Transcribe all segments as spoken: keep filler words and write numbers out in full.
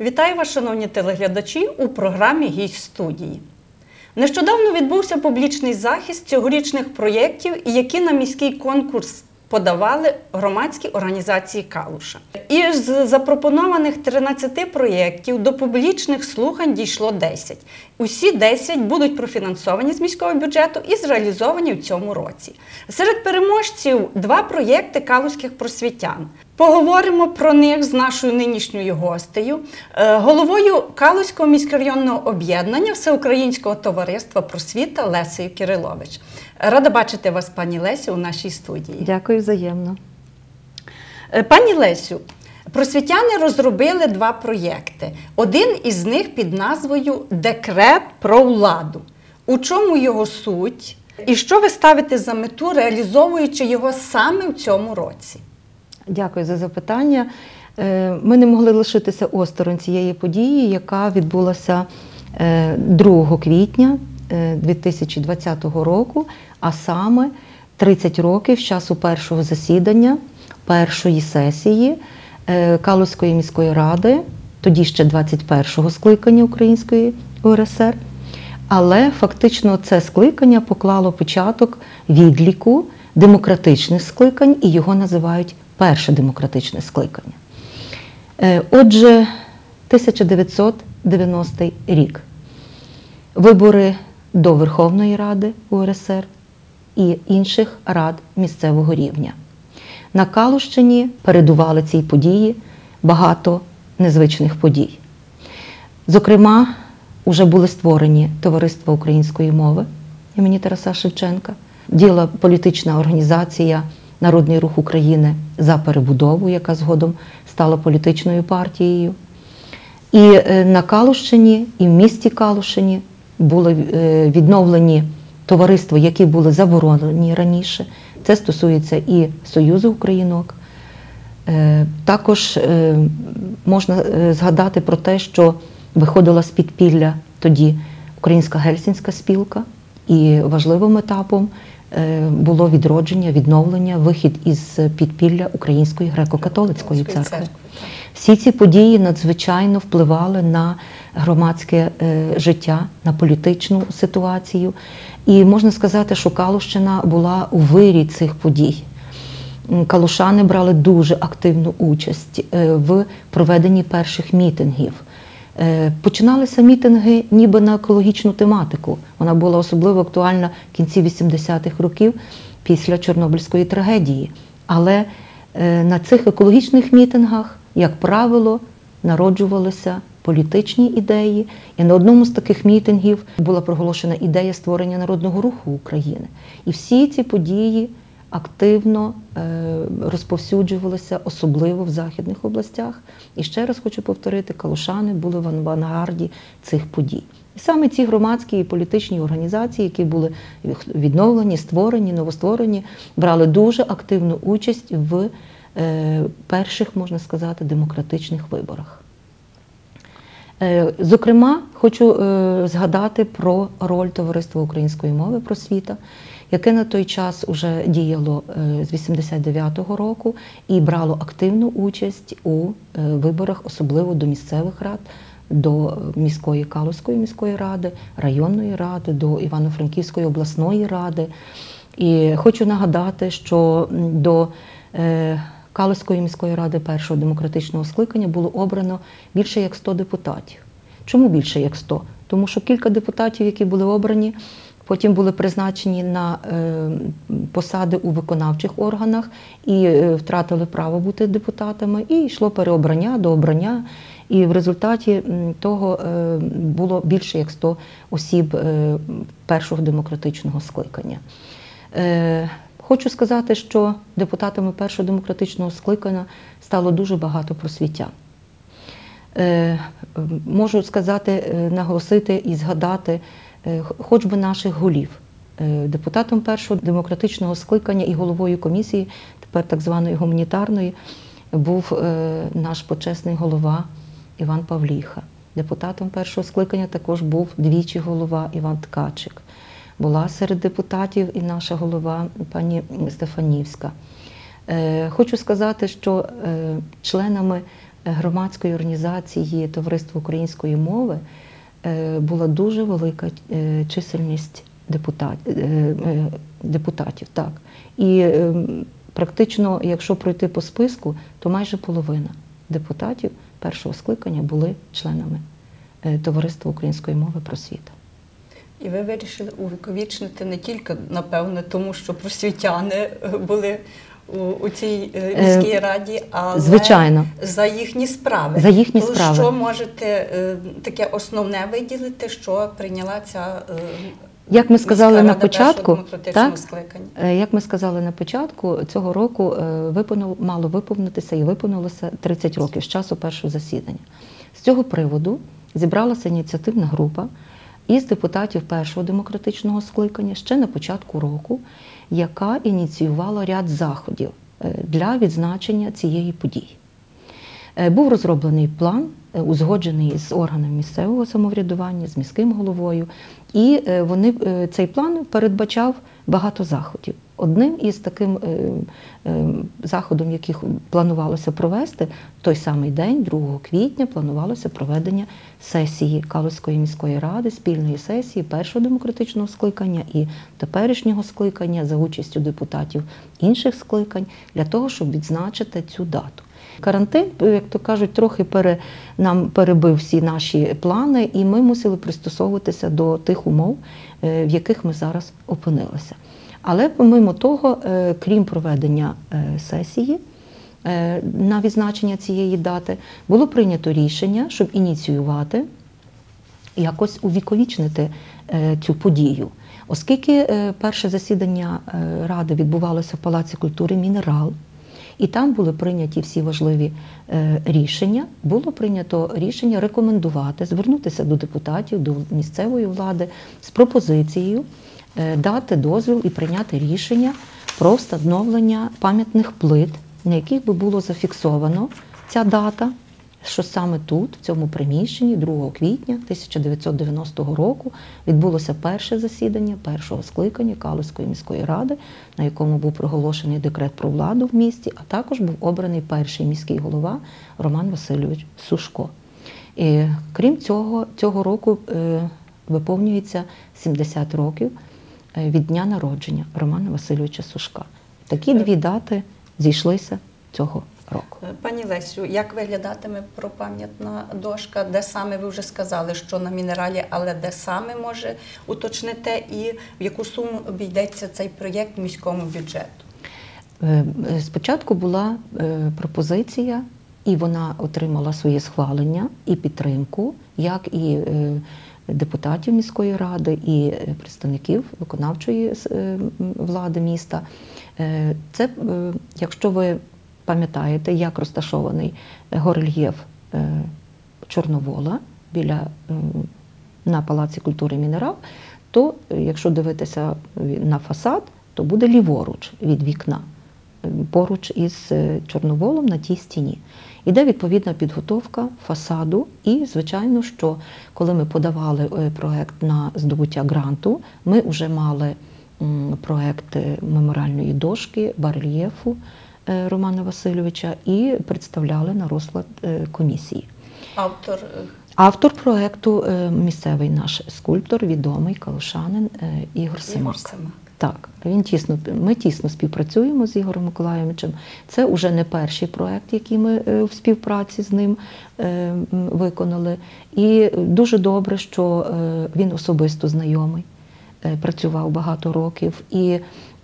Вітаю вас, шановні телеглядачі, у програмі «Гість студії». Нещодавно відбувся публічний захист цьогорічних проєктів, які на міський конкурс подавали громадські організації Калуша. Із запропонованих тринадцяти проєктів до публічних слухань дійшло десять. Усі десять будуть профінансовані з міського бюджету і зреалізовані в цьому році. Серед переможців два проєкти калузьких просвітян. Поговоримо про них з нашою нинішньою гостею, головою Калузького міськрайонного об'єднання Всеукраїнського товариства просвіта Лесею Кирилович. Рада бачити вас, пані Лесю, у нашій студії. Дякую, взаємно. Пані Лесю, просвітяни розробили два проєкти. Один із них під назвою «Декрет про владу». У чому його суть? І що ви ставите за мету, реалізовуючи його саме в цьому році? Дякую за запитання. Ми не могли лишитися осторонь цієї події, яка відбулася другого квітня дві тисячі двадцятого року, а саме тридцять років з часу першого засідання, першої сесії Калузької міської ради, тоді ще двадцять першого скликання Української УРСР. Але фактично це скликання поклало початок відліку демократичних скликань, і його називають перше демократичне скликання. Отже, тисяча дев'ятсот дев'яностий рік. Вибори до Верховної Ради УРСР і інших рад місцевого рівня. На Калущині передували цій події багато незвичних подій. Зокрема, вже були створені Товариство української мови імені Тараса Шевченка, діяла політична організація Народний рух України за перебудову, яка згодом стала політичною партією. І на Калущині, і в місті Калушині були відновлені товариства, які були заборонені раніше. Це стосується і Союзу Українок. Також можна згадати про те, що виходила з підпілля тоді Українська Гельсінська спілка, і важливим етапом було відродження, відновлення, вихід із підпілля Української греко-католицької церкви. Всі ці події надзвичайно впливали на громадське життя, на політичну ситуацію. І можна сказати, що Калущина була у вирі цих подій. Калушани брали дуже активну участь в проведенні перших мітингів. Починалися мітинги ніби на екологічну тематику. Вона була особливо актуальна в кінці вісімдесятих років після Чорнобильської трагедії. Але на цих екологічних мітингах, як правило, народжувалися політичні ідеї. І на одному з таких мітингів була проголошена ідея створення Народного руху України. І всі ці події активно розповсюджувалися, особливо в західних областях. І ще раз хочу повторити, калушани були в авангарді цих подій. І саме ці громадські і політичні організації, які були відновлені, створені, новостворені, брали дуже активну участь в перших, можна сказати, демократичних виборах. Зокрема, хочу згадати про роль Товариства української мови просвіта, яке на той час вже діяло з вісімдесят дев'ятого року і брало активну участь у виборах, особливо до місцевих рад, до міської Калузької міської ради, районної ради, до Івано-Франківської обласної ради. І хочу нагадати, що до Калузької міської ради першого демократичного скликання було обрано більше як сто депутатів. Чому більше як сто? Тому що кілька депутатів, які були обрані, потім були призначені на посади у виконавчих органах і втратили право бути депутатами, і йшло переобрання, дообрання. І в результаті того було більше як сто осіб першого демократичного скликання. Хочу сказати, що депутатами першого демократичного скликання стало дуже багато просвітян. Можу сказати, наголосити і згадати хоч би наших голів. Депутатом першого демократичного скликання і головою комісії, тепер так званої гуманітарної, був наш почесний голова Іван Павліха. Депутатом першого скликання також був двічі голова Іван Ткачик. Була серед депутатів і наша голова пані Стефанівська. Хочу сказати, що членами громадської організації Товариства української мови була дуже велика чисельність депутатів. депутатів так. І практично, якщо пройти по списку, то майже половина депутатів першого скликання були членами Товариства української мови «Просвіта». І ви вирішили увіковічнити не тільки, напевне, тому що просвітяни були у, у цій міській раді, але Звичайно. за їхні справи. За їхні То справи. Що можете таке основне виділити, що прийняла ця Як ми сказали на початку, так, як ми сказали на початку, цього року виповнило, мало виповнитися і виповнилося тридцять років з часу першого засідання. З цього приводу зібралася ініціативна група із депутатів першого демократичного скликання ще на початку року, яка ініціювала ряд заходів для відзначення цієї події. Був розроблений план, узгоджений з органами місцевого самоврядування, з міським головою, і вони, цей план передбачав багато заходів. Одним із таким заходом, яких планувалося провести, той самий день, другого квітня, планувалося проведення сесії Калузької міської ради, спільної сесії першого демократичного скликання і теперішнього скликання за участю депутатів інших скликань, для того, щоб відзначити цю дату. Карантин, як то кажуть, трохи пере, нам перебив всі наші плани, і ми мусили пристосовуватися до тих умов, в яких ми зараз опинилися. Але помимо того, крім проведення сесії на відзначення цієї дати, було прийнято рішення, щоб ініціювати, якось увіковічнити цю подію. Оскільки перше засідання Ради відбувалося в Палаці культури «Мінерал», і там були прийняті всі важливі рішення, було прийнято рішення рекомендувати, звернутися до депутатів, до місцевої влади з пропозицією дати дозвіл і прийняти рішення про встановлення пам'ятних плит, на яких би було зафіксовано ця дата, що саме тут, в цьому приміщенні, другого квітня тисяча дев'ятсот дев'яностого року, відбулося перше засідання першого скликання Калузької міської ради, на якому був проголошений декрет про владу в місті, а також був обраний перший міський голова Роман Васильович Сушко. І, крім цього, цього року е, виповнюється сімдесят років від дня народження Романа Васильовича Сушка. Такі дві дати зійшлися цього року. Пані Лесю, як виглядатиме пропам'ятна дошка? Де саме, ви вже сказали, що на «Мінералі», але де саме, може уточните, і в яку суму обійдеться цей проєкт міському бюджету? Спочатку була пропозиція, і вона отримала своє схвалення і підтримку, як і депутатів міської ради, і представників виконавчої влади міста. Це, якщо ви пам'ятаєте, як розташований горельєф Чорновола біля, на Палаці культури «Мінерал», то якщо дивитися на фасад, то буде ліворуч від вікна, поруч із Чорноволом на тій стіні. Іде відповідна підготовка фасаду і, звичайно, що коли ми подавали проєкт на здобуття гранту, ми вже мали проєкт меморіальної дошки, барельєфу Романа Васильовича і представляли на розклад комісії. Автор? Автор проєкту – місцевий наш скульптор, відомий калушанин Ігор Семак. Ігор Семак. Так, він тісно, ми тісно співпрацюємо з Ігорем Миколайовичем. Це вже не перший проєкт, який ми в співпраці з ним виконали. І дуже добре, що він особисто знайомий, працював багато років і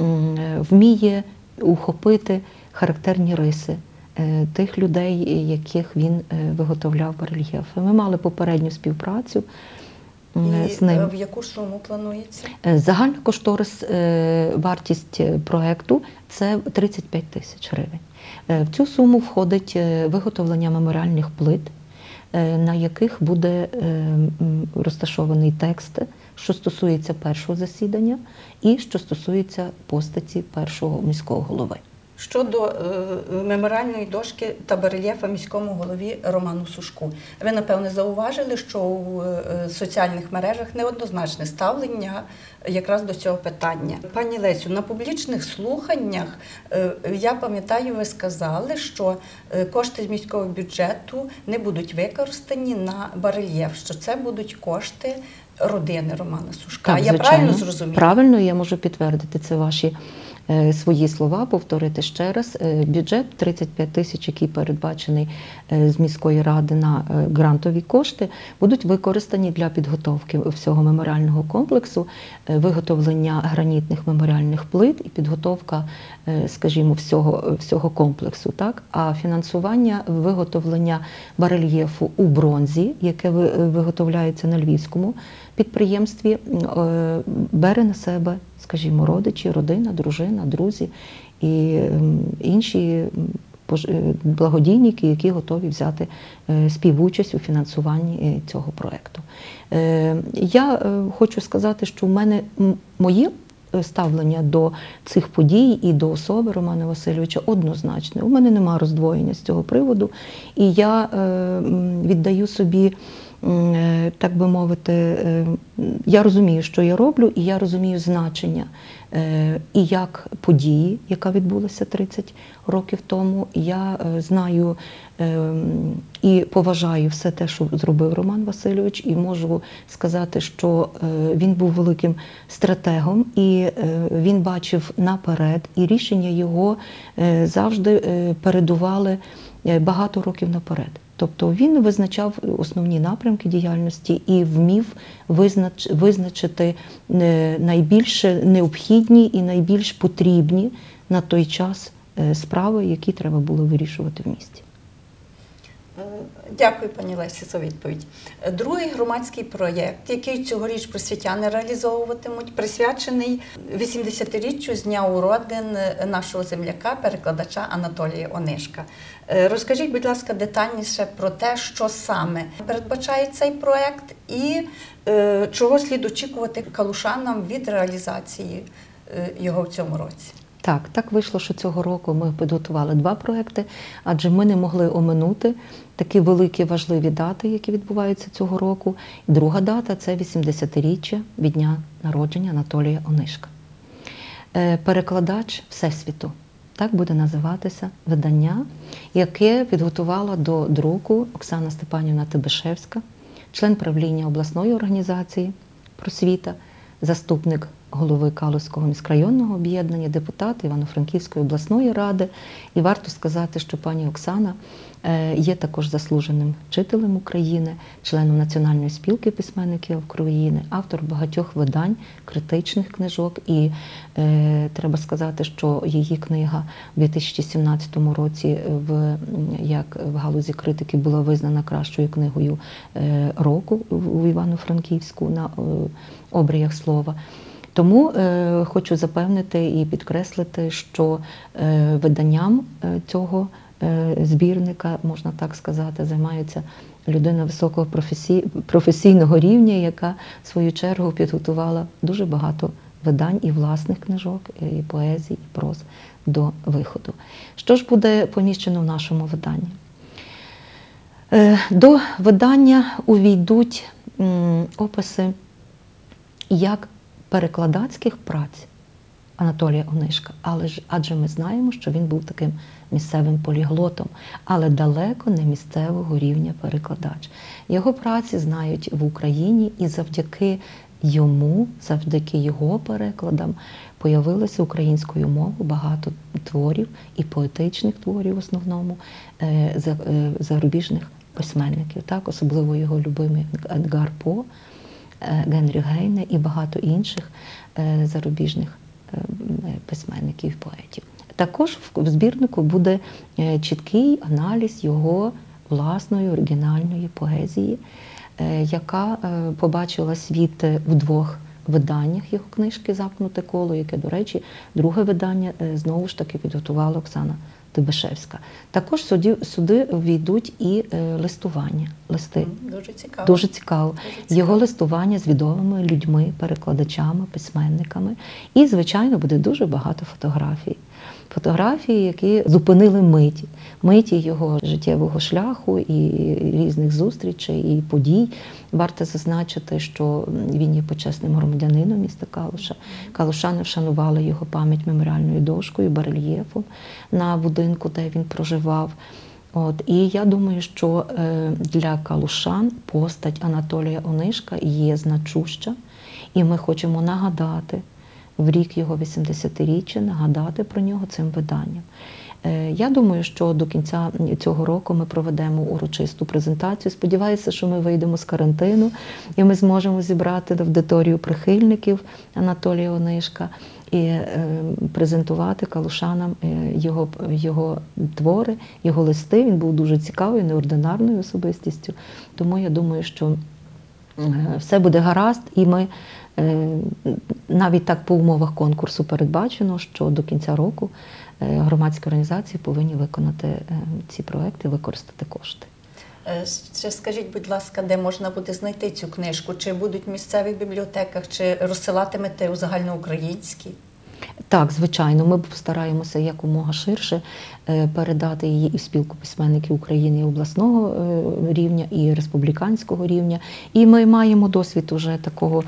вміє ухопити характерні риси тих людей, яких він виготовляв барельєфи. Ми мали попередню співпрацю і з ним. В яку суму планується? Загальна кошторис, вартість проєкту – це тридцять п'ять тисяч гривень. В цю суму входить виготовлення меморіальних плит, на яких буде розташований текст, що стосується першого засідання і що стосується постаті першого міського голови. щодо е, меморіальної дошки та барельєфа міському голові Роману Сушку. Ви, напевне, зауважили, що у е, соціальних мережах неоднозначне ставлення якраз до цього питання. Пані Лесю, на публічних слуханнях, е, я пам'ятаю, ви сказали, що е, кошти з міського бюджету не будуть використані на барельєф, що це будуть кошти родини Романа Сушка. Так, я звичайно. правильно зрозуміла? Правильно, я можу підтвердити це ваші е, свої слова, повторити ще раз. Е, бюджет тридцять п'ять тисяч, який передбачений е, з міської ради на е, грантові кошти, будуть використані для підготовки всього меморіального комплексу, е, виготовлення гранітних меморіальних плит і підготовка, е, скажімо, всього, всього комплексу. Так? А фінансування виготовлення барельєфу у бронзі, яке ви- виготовляється на Львівському підприємстві, е, бере на себе, скажімо, родичі, родина, дружина, друзі і ем, інші м, пож- е, благодійники, які готові взяти е, співучасть у фінансуванні е, цього проєкту. Е, Я е, хочу сказати, що в мене м, моє е, ставлення до цих подій і до особи Романа Васильовича однозначне. У мене немає роздвоєння з цього приводу, і я е, м, віддаю собі, м, е, так би мовити, е, я розумію, що я роблю, і я розумію значення е, і як події, яка відбулася тридцять років тому. Я е, знаю е, і поважаю все те, що зробив Роман Васильович, і можу сказати, що е, він був великим стратегом, і е, він бачив наперед, і рішення його е, завжди е, передували е, багато років наперед. Тобто він визначав основні напрямки діяльності і вмів визнач, визначити е, найбільш необхідні і найбільш потрібні на той час е, справи, які треба було вирішувати в місті. Дякую, пані Лесі, за відповідь. Другий громадський проєкт, який цьогоріч просвітяни реалізовуватимуть, присвячений вісімдесятиріччю з дня уродин нашого земляка, перекладача Анатолія Онишка. Розкажіть, будь ласка, детальніше про те, що саме передбачає цей проєкт і е, чого слід очікувати калушанам від реалізації е, його в цьому році. Так, так вийшло, що цього року ми підготували два проекти, адже ми не могли оминути такі великі важливі дати, які відбуваються цього року. І друга дата – це вісімдесятиріччя від дня народження Анатолія Онишка. Е, Перекладач Всесвіту. Так буде називатися видання, яке підготувала до друку Оксана Степанівна Тибишевська, член правління обласної організації «Просвіта», заступник голови Калузького міськрайонного об'єднання, депутат Івано-Франківської обласної ради. І варто сказати, що пані Оксана є також заслуженим вчителем України, членом Національної спілки письменників України, автор багатьох видань, критичних книжок. І е, треба сказати, що її книга у дві тисячі сімнадцятому році в, як в галузі критики була визнана кращою книгою е, року у Івано-Франківську на е, обріях слова. Тому е, хочу запевнити і підкреслити, що е, виданням е, цього е, збірника, можна так сказати, займається людина високого професій, професійного рівня, яка в свою чергу підготувала дуже багато видань і власних книжок, і поезій, і проз до виходу. Що ж буде поміщено в нашому виданні? Е, до видання увійдуть м, описи як перекладацьких праць Анатолія Онишка, але ж адже ми знаємо, що він був таким місцевим поліглотом, але далеко не місцевого рівня перекладач. Його праці знають в Україні, і завдяки йому, завдяки його перекладам появилося українською мовою багато творів і поетичних творів в основному зарубіжних письменників, так, особливо його любимий Едгар По, Генріх Гейне і багато інших зарубіжних письменників і поетів. Також в збірнику буде чіткий аналіз його власної оригінальної поезії, яка побачила світ в двох виданнях його книжки «Замкнуте коло», яке, до речі, друге видання знову ж таки підготувала Оксана Тибишевська. Також сюди, сюди війдуть і листування, листи. Дуже цікаво. Дуже цікаво. Дуже цікаво. Його листування з відомими людьми, перекладачами, письменниками. І, звичайно, буде дуже багато фотографій. фотографії, які зупинили миті. Миті його життєвого шляху і різних зустрічей, і подій. Варто зазначити, що він є почесним громадянином міста Калуша. Калушани вшанували його пам'ять меморіальною дошкою, барельєфом на будинку, де він проживав. От, і я думаю, що для калушан постать Анатолія Онишка є значуща, і ми хочемо нагадати в рік його вісімдесятиріччя, нагадати про нього цим виданням. Я думаю, що до кінця цього року ми проведемо урочисту презентацію. Сподіваюся, що ми вийдемо з карантину і ми зможемо зібрати аудиторію прихильників Анатолія Онишка і презентувати калушанам його, його твори, його листи. Він був дуже цікавий, неординарною особистістю. Тому я думаю, що все буде гаразд, і ми навіть так по умовах конкурсу передбачено, що до кінця року громадські організації повинні виконати ці проекти, використати кошти. Ще скажіть, будь ласка, де можна буде знайти цю книжку? Чи будуть в місцевих бібліотеках, чи розсилатимете у загальноукраїнські? Так, звичайно, ми постараємося якомога ширше передати її і в Спілку письменників України і обласного рівня, і республіканського рівня. І ми маємо досвід уже такого,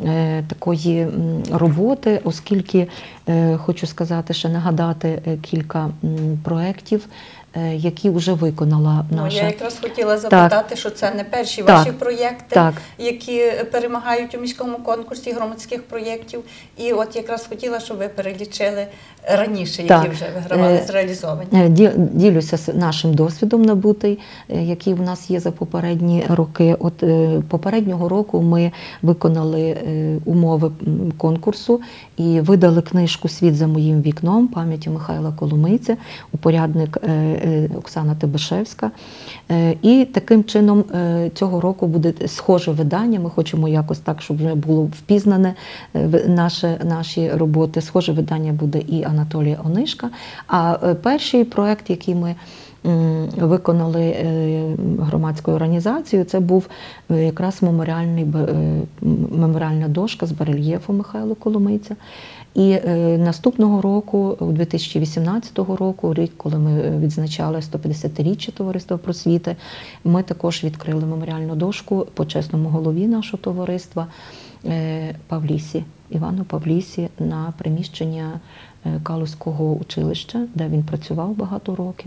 такої роботи, оскільки, хочу сказати, ще нагадати кілька проєктів, які вже виконала наша... Ну, я якраз хотіла запитати, так, що це не перші так, ваші проєкти, так, які перемагають у міському конкурсі громадських проєктів. І от якраз хотіла, щоб ви перелічили раніше, які так, вже вигравали, зреалізовані. Ділюся нашим досвідом набутий, який в нас є за попередні роки. От попереднього року ми виконали умови конкурсу і видали книжку «Світ за моїм вікном» пам'яті Михайла Коломийця, упорядник Оксана Тебешевська. І таким чином цього року буде схоже видання. Ми хочемо якось так, щоб вже було впізнане наші, наші роботи. Схоже видання буде і Анатолія Онишка. А перший проєкт, який ми виконали громадською організацією, це був якраз меморіальний, меморіальна дошка з барельєфу Михайла Коломийця. І наступного року, у дві тисячі вісімнадцятого року, рік, коли ми відзначали сто п'ятдесятиріччя Товариства просвіти, ми також відкрили меморіальну дошку почесному голові нашого товариства Павлісі, Івану Павлісі, на приміщення Калузького училища, де він працював багато років,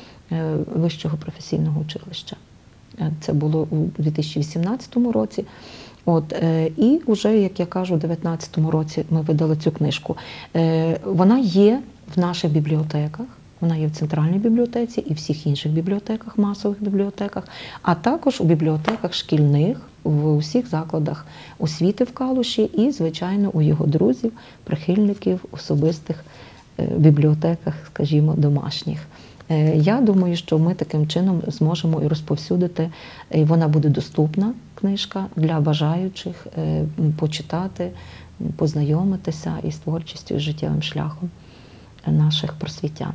Вищого професійного училища. Це було у дві тисячі вісімнадцятому році. От, і вже, як я кажу, у дві тисячі дев'ятнадцятому році ми видали цю книжку. Вона є в наших бібліотеках, вона є в Центральній бібліотеці і всіх інших бібліотеках, масових бібліотеках, а також у бібліотеках шкільних, в усіх закладах освіти в Калуші і, звичайно, у його друзів, прихильників, особистих бібліотеках, скажімо, домашніх. Я думаю, що ми таким чином зможемо і розповсюдити, і вона буде доступна, книжка, для бажаючих почитати, познайомитися із творчістю, і життєвим шляхом наших просвітян.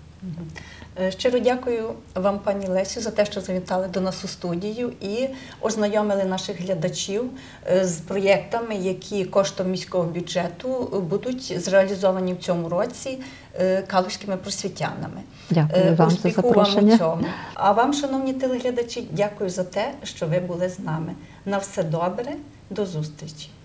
Щиро дякую вам, пані Лесю, за те, що завітали до нас у студію і ознайомили наших глядачів з проєктами, які коштом міського бюджету будуть зреалізовані в цьому році калузькими просвітянами. Дякую вам за запрошення. Вам у цьому. А вам, шановні телеглядачі, дякую за те, що ви були з нами. На все добре, до зустрічі.